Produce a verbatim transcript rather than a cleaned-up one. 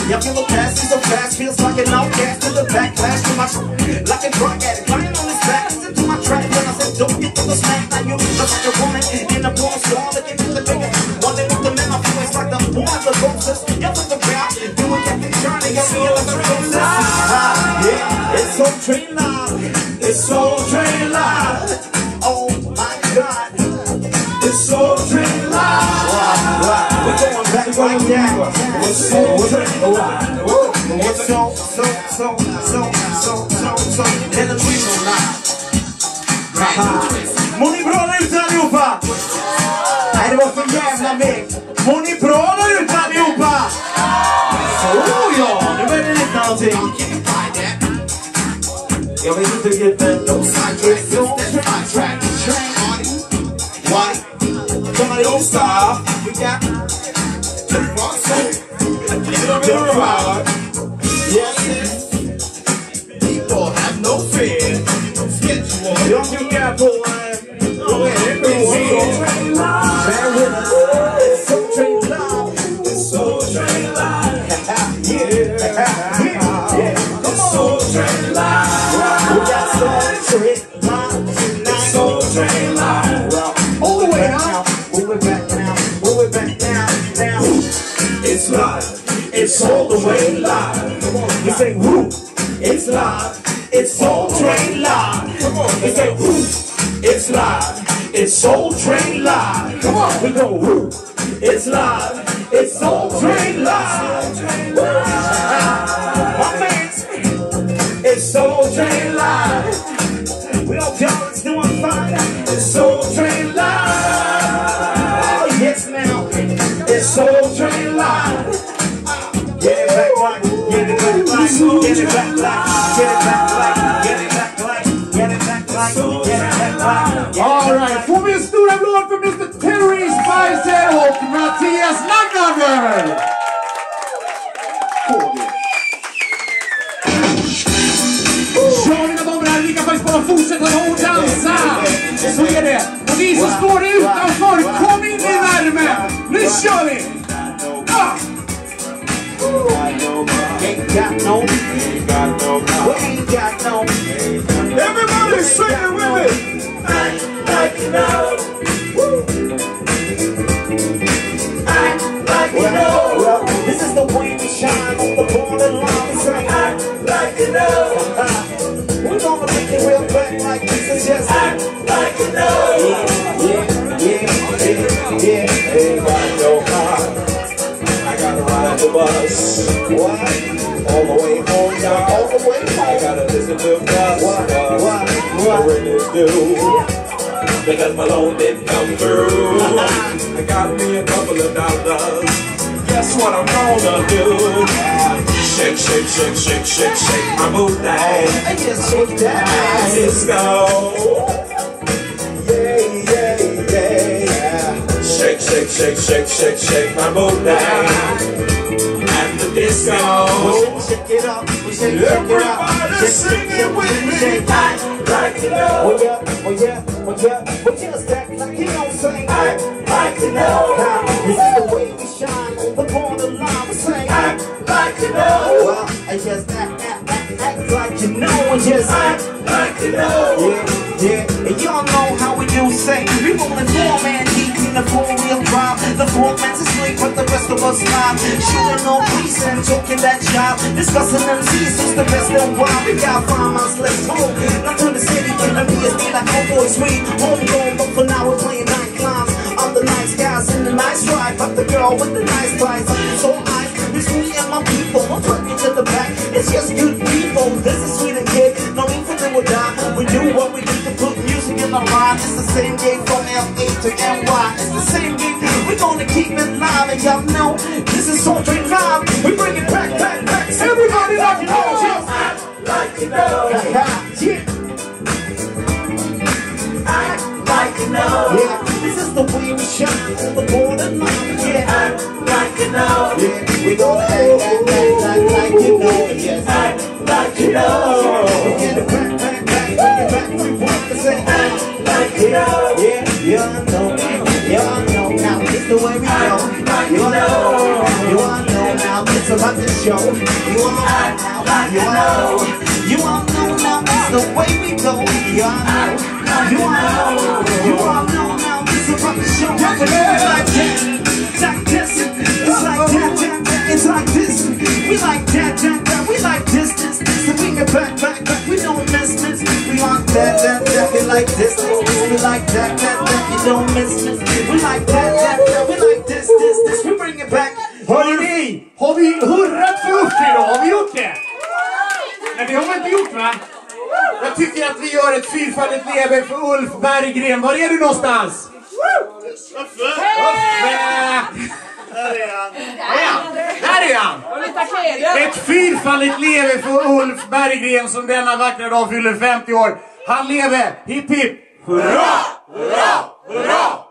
Y'all feel the past is so fast, feels like an outcast to the backlash to my like a drug addict, lying on his back. Listen to my track when I said don't get to the smack. Now you look like a woman in a porn star, looking at the bigger. One day with the men, I feel it's like the one of the roses. Y'all look around, doing that big journey, y'all feel like the roses. Yeah, it's Soultrain live. It's Soultrain live. Oh my God, it's Soultrain live. We're going back like that. It's Soultrain live. It's so, so, so, so, so, so, so, Electrino live. Mår ni bra där ute allihopa? Nej, det var för jävla mig. Mår ni bra där ute allihopa? Oh ja, nu börjar det lite någonting. Jag vet inte riktigt, men de snackar så track. Why? Gonna don't stop. We got the rock soul. A little bit of rock. Yes, people have no fear. Schedule. Don't you get boy? Go ahead, everyone. Bear with us. It's Soultrain live. It's Soultrain live. Yeah, yeah. It's Soultrain live. We got Soultrain live tonight. Soultrain live. All the way out. Move it back now. Move it back now. Now. It's live. It's all the way live. Come on, you say woo. It's live. It's Soultrain live. Come on, you say woo. It's live. It's Soultrain live. Come on, we go woo. It's live. It's Soultrain live. My man, it's Soultrain live. We all y'all is doing fine. It's Soultrain live. Oh yes, now it's Soultrain live. Get it back like, get it back like, get it back like, get it back like, get it back like, get it back like, get it back like. Alright, får vi en stor applåd för mister Terry Spicer och Mattias Lagnarver! Ja, mina damer och herrar, vi kan faktiskt bara fortsätta och dansa! Så är det! Och ni som står utanför, kom in i värme! Nu kör vi! Ah! Ain't got no, ain't got no, we ain't got no. Everybody sing it with me! Act like you know. Woo. Act like you know. Well, this is the way we shine on the borderline. We say act like you know. We're gonna make it real back like this and just act like you know. Yeah, yeah, yeah, yeah, yeah. Ain't got no car. I gotta ride the bus. What? All the way home, y'all. All the way home. I gotta listen to bus. What? What? What? I really do. Because my loan didn't come through. I got me a couple of dollars. Guess what I'm gonna do? Shake, shake, shake, shake, shake, shake my booty. I just shake that disco. Yeah, yeah, yeah. Shake, shake, shake, shake, shake, shake my booty. And the disco. Shake it up, shake it up. Everybody sing it with me. Shake it like you know. Oh yeah, oh yeah, oh yeah. But just act like you don't sing. Act like you know. This is the way we shine on the borderline. We sing. Act like you know. Well, I just act, act, act, act like you know. And just act like you know. Yeah, yeah. And y'all know how we do say. We rolling four man deep in the four wheel drive. The four man's asleep, but the rest of us live. Shooting no peace and talking that job. Discussing them C's, who's the best and why. We got five miles left home. Not to the city, in the B S D like Homeboy Sweet. Homegrown, but for now we're playing night climbs. I'm the nice guys in the nice ride, but the girl with the nice thighs. I'm so high, it's me and my people. Don't put me to the back, it's just good people. This is sweet and kid, no need for them to die. We do what we do to put music in our rhyme. It's the same game from L A to N Y. It's the same game, we're gonna keep it live. And y'all know, this is Soultrain live. We bring it back, back, back. Everybody like you know, just act like you know. Yeah. Act like you know. Yeah, this is the way we shine on the borderline. Yeah, act like you know. Yeah, we gonna act, act, act, act like you know. Yes, act like you know. We get it back, back, back, bring it back. We want to say act like you know. Yeah, y'all know, y'all know now. It's the way we go. You know, you know now. It's about to show. act like you know. You all know now that's the way we go. You all know. You all know. You all know now it's about to show. It's like that, like this. It's like that, that, that. It's like this. We like that, that, that. We like this, this, this. So we get back, back, back. We don't miss, miss. We want that, that, that. We like this, this, this. We like that, that, that. You don't miss, miss. We like that, that, that. We like this, this, this. We bring it back. Hörrni, har vi hurrat för upp idag? Har vi gjort det? Nej, det har vi inte gjort, va? Jag tycker att vi gör ett fyrfaldigt lever för Ulf Berggren. Var är du någonstans? Uffe! Uffe! Där är han. Där är han! Ett fyrfaldigt lever för Ulf Berggren som denna vackra dag fyller femtio år. Han lever! Hipp hipp! Hurra! Hurra! Hurra!